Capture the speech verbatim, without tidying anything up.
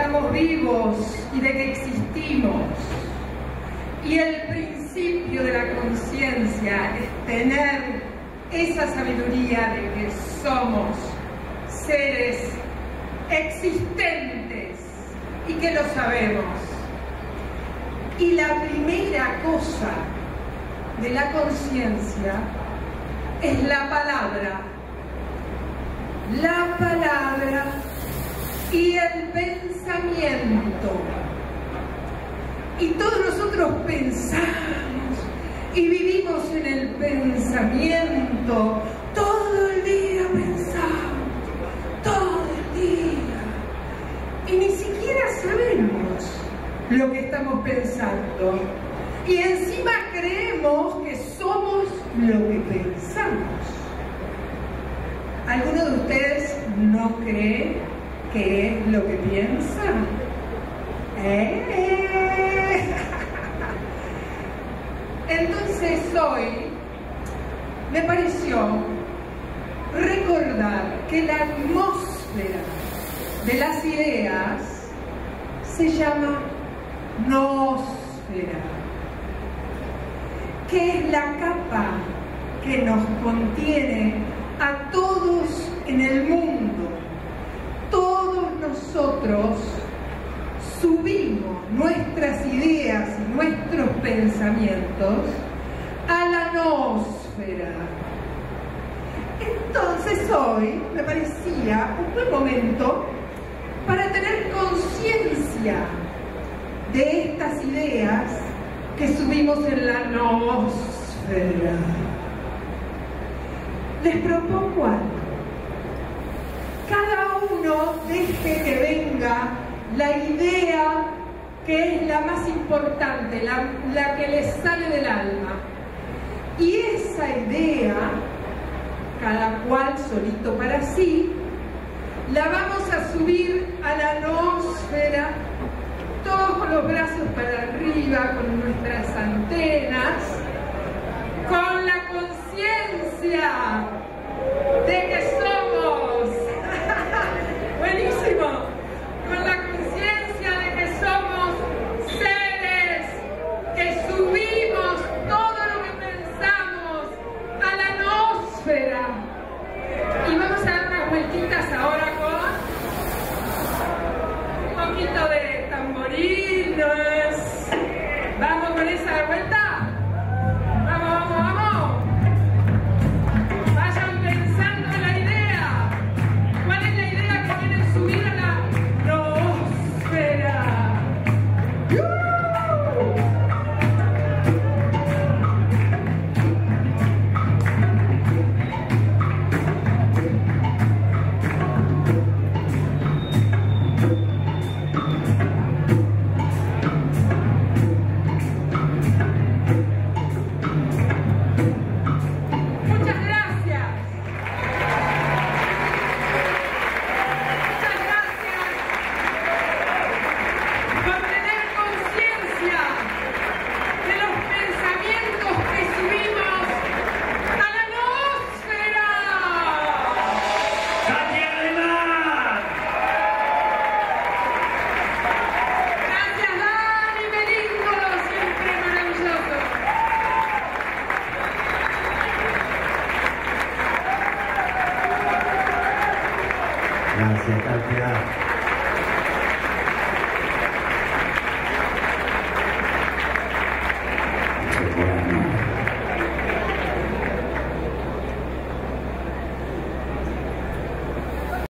estamos vivos y de que existimos. Y el principio de la conciencia es tener esa sabiduría de que somos seres existentes y que lo sabemos. Y la primera cosa de la conciencia es la palabra. La palabra y el pensamiento. Y todos nosotros pensamos y vivimos en el pensamiento. Todo el día pensamos, todo el día. Y ni siquiera sabemos lo que estamos pensando. Y encima creemos que somos lo que pensamos. ¿Alguno de ustedes no cree que es lo que piensa? ¿Eh? Entonces hoy me pareció recordar que la atmósfera de las ideas se llama noósfera, que es la capa que nos contiene a todos en el mundo. Todos nosotros subimos nuestras ideas y nuestros pensamientos a la noósfera. Entonces hoy me parecía un buen momento para tener conciencia de estas ideas que subimos en la noósfera. Les propongo algo. Cada uno deje que venga la idea que es la más importante, la, la que le sale del alma. Y esa idea, cada cual solito para sí, la vamos a subir a la noósfera, todos con los brazos para arriba, con nuestras antenas, con la conciencia de que somos, buenísimo, con la conciencia de que somos seres que subimos todo lo que pensamos a la noósfera. Y vamos a dar unas vueltitas ahora con un poquito de tamborines. Vamos con esa vuelta. Vamos, vamos, vamos. Vayan pensando en la idea. ¿Cuál es la idea que quieren subir a la noósfera? Gracias, Katia.